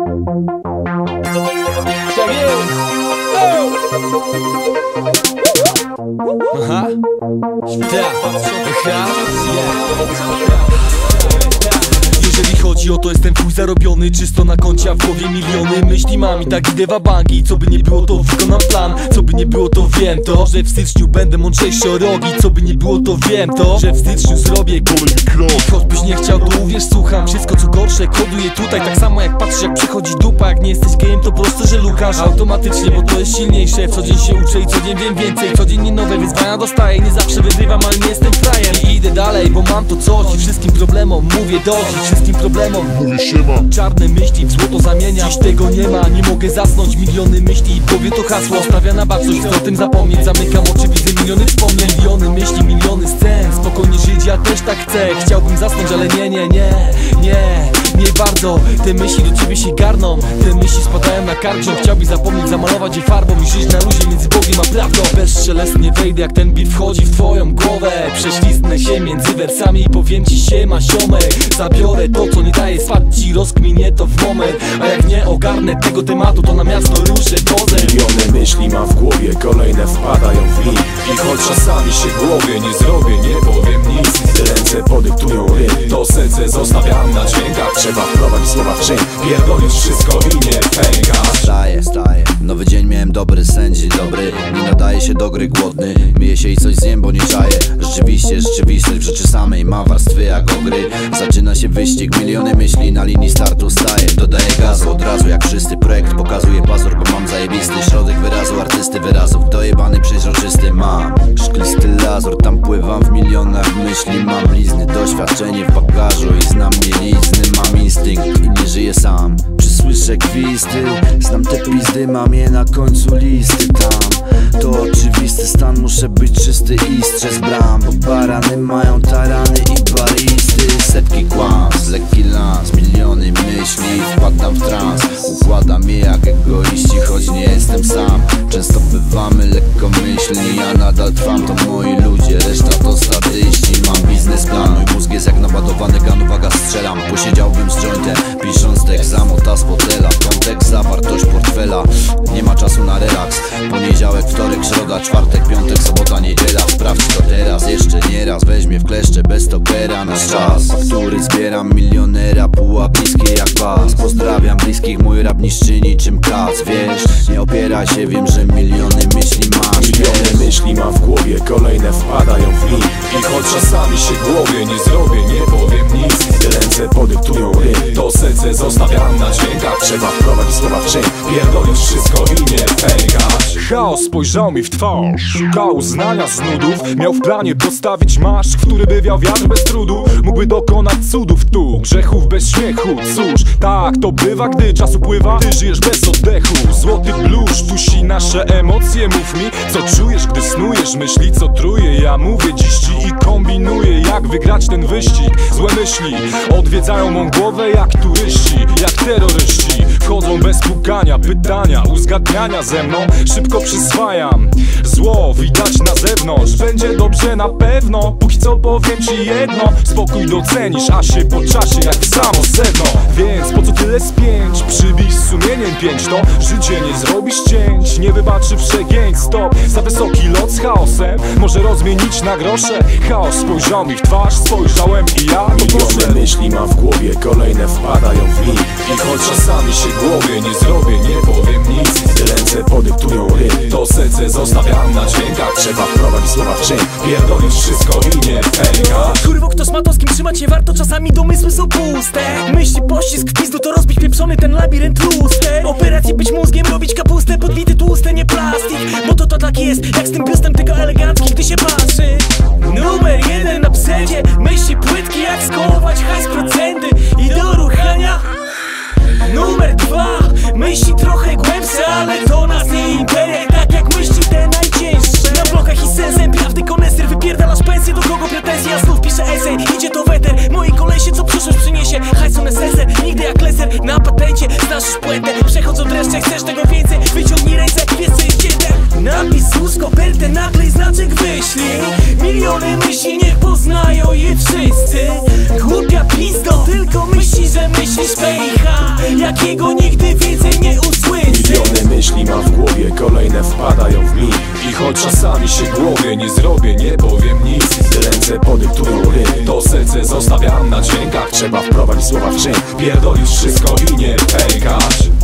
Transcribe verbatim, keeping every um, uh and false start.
Aha. Tak. Aha. Jeżeli chodzi o to, jestem twój zarobiony, czysto na koncie, a w głowie miliony myśli mam i tak idę wabangi. Co by nie było, to wykonam plan, co by nie było, to wiem to, że w styczniu będę mądrzejszy o rogi. Co by nie było, to wiem to, że w styczniu zrobię kolejny krok. Choćbyś nie chciał, to uwierz, słucham. Wszystko co gorsze koduję tutaj, tak samo jak patrzysz jak przechodzi dupa. Jak nie jesteś gejem, to prosto, że lukasz automatycznie, bo to jest silniejsze. Co dzień się uczę i co dzień wiem więcej. Codziennie nowe wyzwania dostaję, nie zawsze wygrywam, ale nie jestem frajem. I idę dalej, bo mam to coś i wszystkim problemom mówię dość. I wszystkim problemom mówię siema. Czarne myśli w złoto zamienia. Dziś tego nie ma, nie mogę zasnąć. Miliony myśli i powie to hasło. Stawia na baczność, chcę o tym zapomnieć. Zamykam oczy, widzę miliony wspomnień. Miliony myśli, miliony scen. Spokojnie żyć, ja też tak chcę. Chciałbym zasnąć, ale nie, nie, nie, nie, nie bardzo. Te myśli do ciebie się garną, te myśli spadają na karczą. Chciałbyś zapomnieć, zamalować je farbą i żyć na luzie między Bogiem a prawdą. Bezszelestnie wejdę, jak ten beat wchodzi w twoją głowę. Prześlizgnę się między wersami i powiem ci siema ziomek. Zabiorę to, co nie daje spać ci, rozkminię to w moment. A jak nie ogarnę tego tematu, to na miasto ruszę dozę. Miliony myśli mam w głowie, kolejne wpadają w lig. I choć czasami się głowie nie zrobię, nie powiem nic. Ręce podyktują ryb, to serce zostawiam na dźwiękach. Trzeba wprowadzić słowa w czyn, pierdolić wszystko i nie pękać. Wstaję, wstaję, nowy dzień miałem dobry, sen dzień dobry. Nie nadaje się do gry, głodny, myję się i coś zjem, bo nie czaję. Rzeczywiście, rzeczywistość w rzeczy samej ma warstwy jak ogry. Zaczyna się wyścig, miliony myśli na linii startu staję. Dodaję gazu od razu jak wszyscy, projekt pokazuje pazur, bo mam zajebisty środek wyrazu, artysty wyrazów. Dojebany, przeźroczysty mam szklisty lazur, tam pływam w milionach myśli. Mam blizny, doświadczenie w bagażu i znam mielizny. Mam instynkt i nie żyję sam, przysłyszę gwizddy. Znam te pizdy, mam je na końcu listy tam. To oczywisty stan, muszę być czysty i strzec bram, bo barany mają tarany i baristy. Setki kłamstw, lekki lans, miliony myśli, wpadam w trans. Układam je jak egoiści, choć nie jestem sam. Często bywamy lekkomyślni, ja nadal trwam, to moi ludzie, reszta to statyści. Mam biznesplan, mój mózg jest jak naładowany gun, uwaga strzelam. Posiedziałbym z jointem, pisząc tekst, zamota z fotela. Kontekst, zawartość portfela, nie ma czasu na relaks. Poniedziałek, wtorek, środa, czwartek, piątek, sobota, niedziela. Sprawdź to teraz, jeszcze nieraz, weźmie w kleszcze bez stopera nasz czas. Faktury zbieram milionera, pułap bliskie jak pas. Pozdrawiam bliskich, mój rap niszczy niczym kac. Wiesz, nie opieraj się, wiem, że miliony myśli masz. Miliony myśli mam w głowie, kolejne wpadają w lig. I choć czasami się głowie nie zrobię, nie powiem nic. Ręce podyktują ryb, to serce zostawiam na dźwiękach. Trzeba wprowadzić słowa w czyn, pierdolić wszystko i nie pękać. Chaos spojrzał mi w twarz, szukał uznania z nudów. Miał w planie postawić marsz, w który by wiał wiatr bez trudu. Mógłby dokonać cudów tu, grzechów bez śmiechu. Cóż, tak to bywa, gdy czas upływa, ty żyjesz bez oddechu. Złoty blusz dusi nasze emocje. Mów mi, co czujesz, gdy snujesz myśli, co truje. Ja mówię dziś ci i kombinuję, jak wygrać ten wyścig. Złe myśli odwiedzają mą głowę jak turyści, jak terroryści. Wchodzą bez pukania, pytania, uzgadniania ze mną. Szybko przyswajam zło, widać na zewnątrz. Będzie dobrze na pewno, póki co powiem ci jedno. Spokój docenisz, a się po czasie jak samo sedno. Więc po co tyle spięć, przybij z sumieniem pięć. To życie nie zrobisz cięć, nie wybaczy przegięć. Stop, za wysoki lot z chaosem może rozmienić na grosze. Chaos spojrzał mi w twarz, spojrzałem i ja to Miliony myśli mam w głowie, kolejne wpadają w lig. I choć czasami się głowie nie zrobię, nie powiem nic. Ręce podyktują ryb, to serce zostawiam na dźwiękach. Trzeba wprowadzić słowa w czyn, pierdolić wszystko i nie pękać. Kurwo, kto z matą, z kim trzymać nie warto, czasami domysły są puste. Myśli, pościsk w pizdu, to rozbić pieprzony ten labirynt luster. Operacji być mózgiem, robić kapustę, podbity tłuste, nie plastik. Bo to to tak jest, jak z tym biustem, tylko elegancki, gdy się patrzy. Numer jeden na psedzie, myśli płytki, jak skołować hajs procenty i do ruchania. Numer dwa, myśli trochę głębsze, ale to nas nie interesuje. Tak jak myśli te najcięższe. Na blokach i sensem, prawdy koneser, wypierdalasz pensję, do kogo pretensje? Ja znów piszę esej, idzie to weter. Moi kolesie, co przyszłość przyniesie, hajs on eseser, nigdy jak leser. Na patencie, znasz już płetę, przechodzą dreszcze, chcesz tego więcej, wyciągnij ręce, wiesz co jest dzieckiem. Napis z kopertę, naklej znaczek wyślij. Miliony myśli, niech poznają je wszyscy. Głupia pizdo, tylko myśli, że myślisz pejcha. jakiego nigdy więcej nie usłyszy. Miliony myśli ma w głowie, kolejne wpadają w mig. I choć czasami się głowie, nie zrobię, nie powiem nic. Gdy ręce podyktują rytm, to serce zostawiam na dźwiękach. Trzeba wprowadzić słowa w czyn, pierdolisz wszystko i nie pękasz.